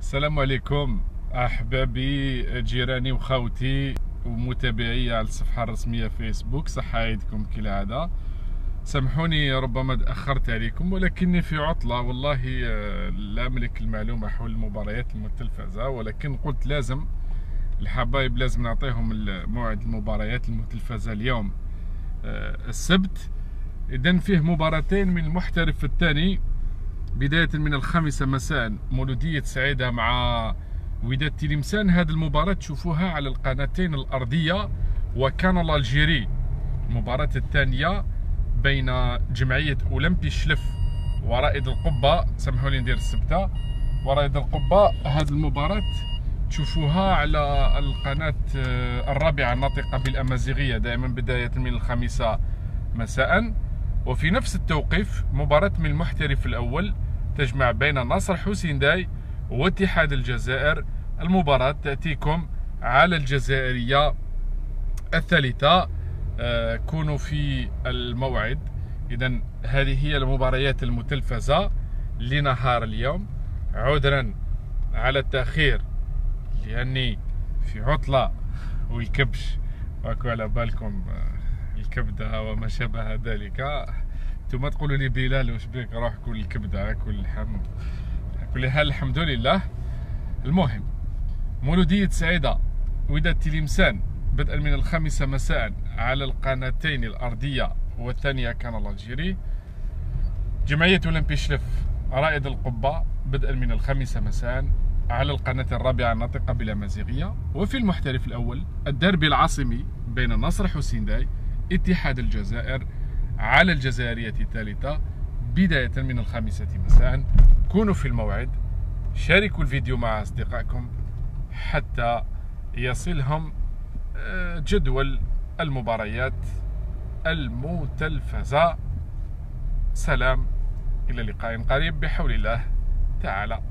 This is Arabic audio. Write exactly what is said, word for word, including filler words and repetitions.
السلام عليكم احبابي، جيراني وخوتي ومتابعي على الصفحه الرسميه فيسبوك. صحه عيدكم كالعاده. سامحوني ربما تاخرت عليكم، ولكني في عطله والله. لا املك المعلومه حول المباريات المتلفزه، ولكن قلت لازم الحبايب لازم نعطيهم موعد المباريات المتلفزه اليوم السبت. اذا فيه مباراتين من المحترف الثاني، بداية من الخامسة مساء مولودية سعيدة مع وداد تلمسان. هذه المباراة تشوفوها على القناتين الأرضية وكانال الجيري. المباراة الثانية بين جمعية أولمبي شلف ورائد القبة، سمحوا لي ندير السبتة، ورائد القبة. هذه المباراة تشوفوها على القناة الرابعة الناطقة بالأمازيغية، دائما بداية من الخامسة مساء. وفي نفس التوقيف مباراة من المحترف الأول تجمع بين نصر حسين داي واتحاد الجزائر. المباراة تأتيكم على الجزائرية الثالثة. آه كونوا في الموعد. إذن هذه هي المباريات المتلفزة لنهار اليوم. عذرا على التأخير لأني في عطلة والكبش واكو على بالكم الكبده وما شابه ذلك. ثم تقولوا لي بلال واش بيك، روح كل الكبده كل اللحم. كل حال الحمد لله. المهم مولودية سعيدة وداد تلمسان بدءا من الخامسة مساء على القناتين الأرضية والثانية كانال الجيري. جمعية أولمبي شلف رائد القبة بدءا من الخامسة مساء على القناة الرابعة الناطقة بالأمازيغية. وفي المحترف الأول الدربي العاصمي بين نصر حسين داي اتحاد الجزائر على الجزائرية الثالثة بداية من الخامسة مساء. كونوا في الموعد، شاركوا الفيديو مع أصدقائكم حتى يصلهم جدول المباريات المتلفزة. سلام، إلى لقاء قريب بحول الله تعالى.